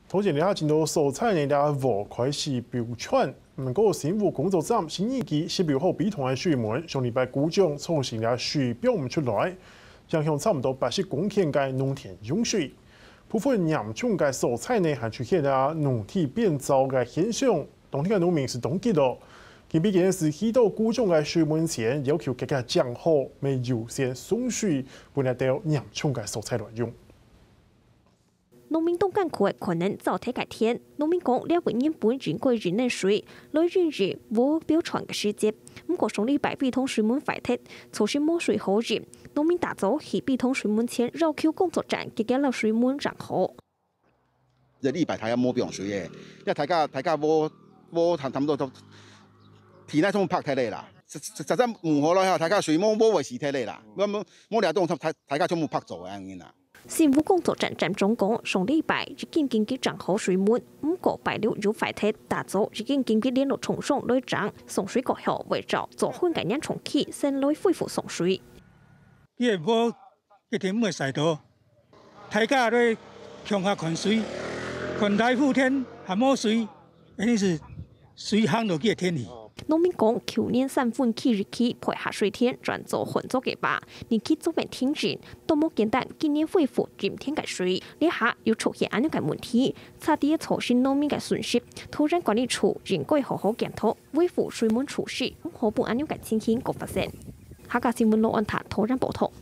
头前了，见到蔬菜呢了无开始飙窜，不过政府工作站新年期设备好比同的水门，上礼拜股涨重新了水标唔出来，影响差不多80公顷嘅农田用水。部分严重嘅蔬菜呢，还出现了农体变糟嘅现象，当地嘅农民是冻结咯。佢毕竟是去到股涨嘅水门前，要求更加降好，未优先送水，本来到严重嘅蔬菜乱用。 农民都艰苦嘅可能早睇改天。農民講了本年本轉過人能水，來源於無標傳嘅時節。不過上禮拜比通水門快鐵，措施冇水好熱。農民打造喺比通水門前繞橋工作站，結果了水門漲好。 一禮拜睇下冇用水嘅，因為大家冇差唔多都田內通拍睇嚟啦，實質唔好啦，大家水冇維持睇嚟啦，冇理由大家全部拍做嘅啦。 政府工作站站總講，上禮拜已經經過漲好水門，不過拜六有快鐵打造已經經過聯絡重送來漲，送水過後為咗做混概念重啟，先來恢復送水。 因為冇一天冇曬到，大家咧向下灌水，灌大風天還冇水，一定是水行到幾天去。 農民講，去年3份起日起配合水田轉做混作嘅吧，年期做未停止，都冇簡單今年恢復今天嘅水，呢下要出現咁樣嘅問題，差啲造成農民嘅損失。土壤管理處應該好好檢討，恢復水門處事，可不咁樣嘅情形個發生。下個新聞羅安塔土壤報道。